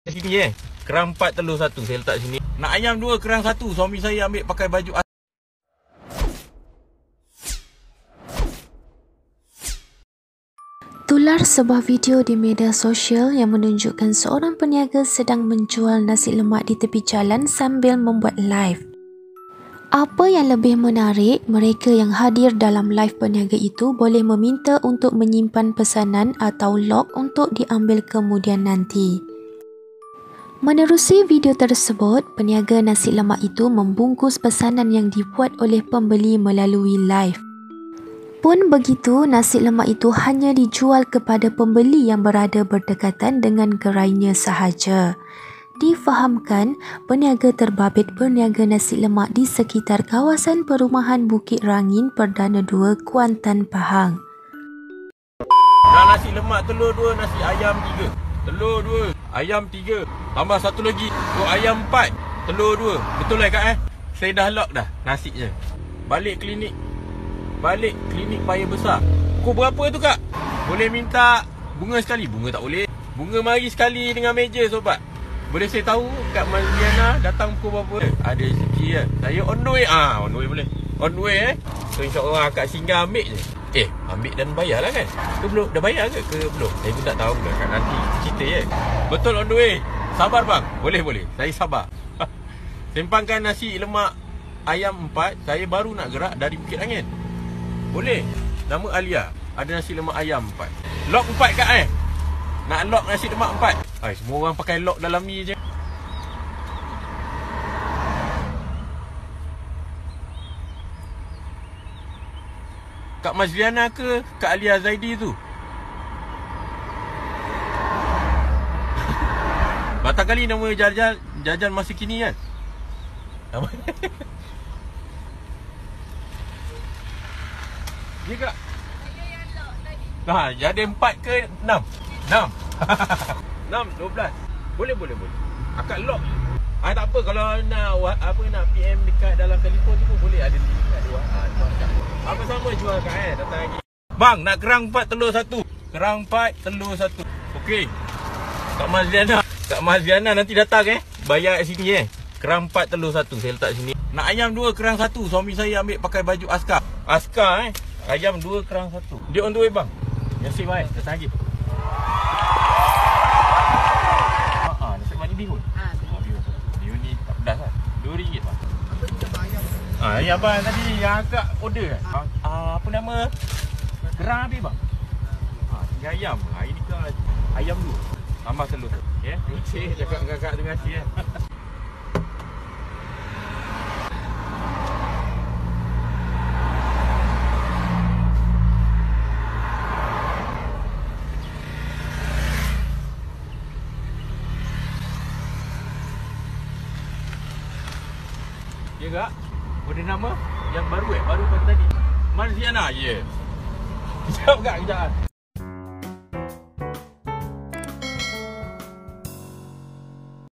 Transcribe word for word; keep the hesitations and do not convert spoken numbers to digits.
Sini eh. Kerang empat telur satu saya letak sini. Nak ayam dua, kerang satu. Suami saya ambil pakai baju as- Tular sebuah video di media sosial yang menunjukkan seorang peniaga sedang menjual nasi lemak di tepi jalan sambil membuat live. Apa yang lebih menarik, mereka yang hadir dalam live peniaga itu boleh meminta untuk menyimpan pesanan atau log untuk diambil kemudian nanti. Menerusi video tersebut, peniaga nasi lemak itu membungkus pesanan yang dibuat oleh pembeli melalui live. Pun begitu, nasi lemak itu hanya dijual kepada pembeli yang berada berdekatan dengan gerainya sahaja. Difahamkan, peniaga terbabit berniaga nasi lemak di sekitar kawasan perumahan Bukit Rangin Perdana dua, Kuantan, Pahang. Nak nasi lemak telur dua, nasi ayam tiga. Telur dua, ayam tiga. Tambah satu lagi, tu ayam empat, telur dua. Betul lah kak eh? Saya dah lock dah nasi je. Balik klinik. Balik klinik paya besar. Pukul berapa tu kak? Boleh minta bunga sekali? Bunga tak boleh. Bunga mari sekali dengan meja sobat. Boleh saya tahu Kak Mazliana datang pukul berapa? Ada rezeki kan? Saya on the way. Ah, on the way boleh. On the way eh. So insyaAllah akak singgah ambil je. Eh, ambil dan bayar lah kan? Ke belum? Dah bayar ke? Ke belum? Saya pun tak tahu lah kat nanti cerita je. Betul on the way. Sabar bang. Boleh boleh. Saya sabar. Sempangkan nasi lemak ayam empat. Saya baru nak gerak dari Bukit Rangin. Boleh. Nama Alia. Ada nasi lemak ayam empat. Lock empat kak eh? Nak lock nasi lemak empat. Ay, semua orang pakai lock dalam ni je. Kak Mazliana ke Kak Alia Zaidi tu? Batang kali nama Jajan Jajan masa kini kan? Nama dia kak? Nah, jadi empat ke enam? Enam. Enam, dua belas. Boleh, boleh, boleh. Akak lock. Ah, tak apa kalau nak apa nak P M dekat dalam telefon tu pun boleh. Ada link kat luar. Ah, apa sama jual kat eh datang lagi. Bang, nak kerang empat telur satu. Kerang empat telur satu. Okey. Kak Mazliana. Kak Mazliana nanti datang eh. Bayar kat sini eh. Kerang empat telur satu saya letak sini. Nak ayam dua, kerang satu. Suami saya ambil pakai baju askar. Askar eh. Ayam dua, kerang satu. Dia on the way bang. Nasi baik, datang lagi. Haa, nasi lemak ni bihun? Haa, bihun. Bihun ni tak pedas kan? dua ringgit bang. Apa ni nama ayam? Haa, yang abang tadi yang akak order kan? Ha. Haa, apa nama? Kerang habis bang? Haa, tinggal ayam. Ha, ini ke ayam dulu. Tambah telur. Ya? Terima kasih cakap dengan kakak, terima kasih ya. Ya kak? Order nama? Yang baru eh? Baru pada tadi? Mazliana? Ya yeah. Kejap kak, kejap.